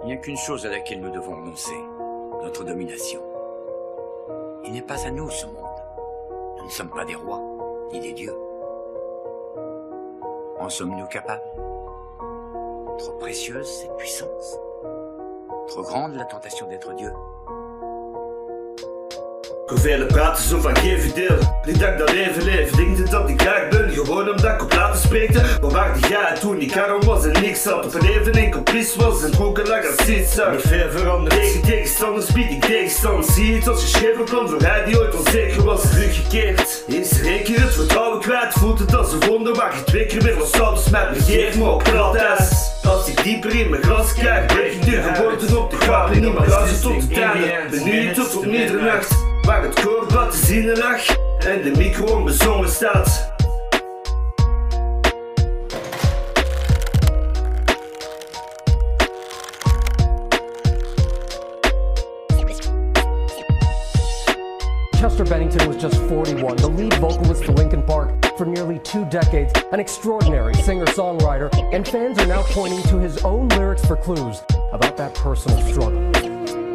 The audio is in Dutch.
Il n'y a qu'une chose à laquelle nous devons renoncer, notre domination. Il n'est pas à nous ce monde. Nous ne sommes pas des rois, ni des dieux. En sommes-nous capables? Trop précieuse cette puissance? Trop grande la tentation d'être Dieu? Hoeveel praten zo van geven deel. Niet dat ik dat even leef, denk het dat ik graag ben. Gewoon omdat ik op laten spreken. Maar waar die ga toen ik arm was en niks had. Op een even enkel pis was en dronken lag als iets zag. Niet veel veranderd. Tegen tegenstanders bied ik tegenstand. Zie het als geschreven plan voor hij die ooit onzeker was. Teruggekeerd. Is er één keer het vertrouwen kwijt. Voelt het als een wonder waar je 2 keer weer los ouders met me geef me op gladijs. Als ik dieper in mijn glas kijk, breek ik de geboorten op de grap. En niet meer luister tot het einde. Ben nu tot op middernacht. Waar het koord wat te zinnen lag en de micro onbezongen staat. Chester Bennington was just 41, the lead vocalist for Linkin Park for nearly 2 decades, an extraordinary singer-songwriter, and fans are now pointing to his own lyrics for clues about that personal struggle.